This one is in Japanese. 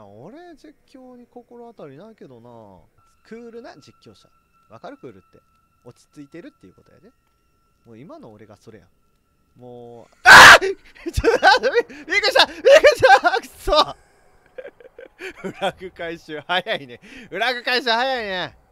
や、俺実況に心当たりないけどな。クールな実況者。わかる？クールって落ち着いてるっていうことやで。もう今の俺がそれや。もうあっちょっと待って、びっくりしたびっくりしたくそフラグ回収早いね。フラグ回収早いね。